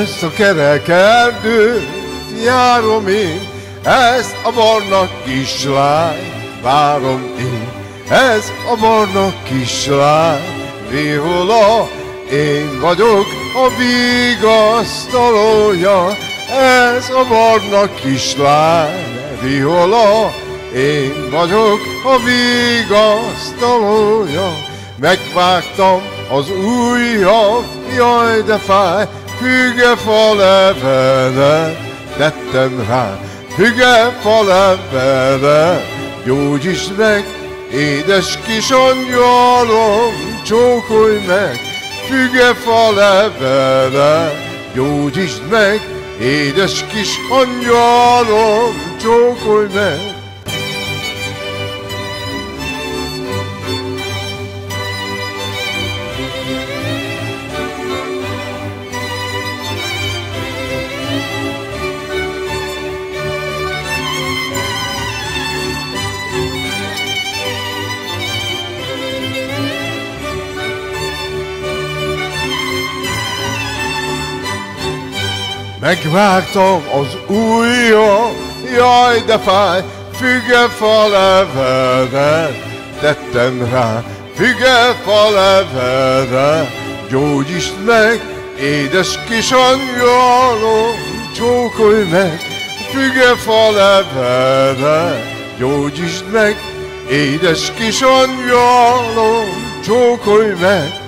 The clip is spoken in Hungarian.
Ezt a kerek erdőt járom én, ezt a barna kislány várom én. Ez a barna kislány Viola, én vagyok a vigasztalója. Ez a barna kislány Viola, én vagyok a vigasztalója. Megvágtam az ujjam, jaj de fáj, fügefa levelet tettem rá. Fügefa levelet, gyógyítsd meg, édes kis angyalom, csókolj meg. Fügefa levelet, gyógyítsd meg, édes kis angyalom, csókolj meg. Megvágtam az ujjam, jaj de fáj, fügefa levelet tettem rá. Fügefa levelet, gyógyítsd meg, édes kis angyalom, csókolj meg. Fügefa levelet, gyógyítsd meg, édes kis angyalom, csókolj meg.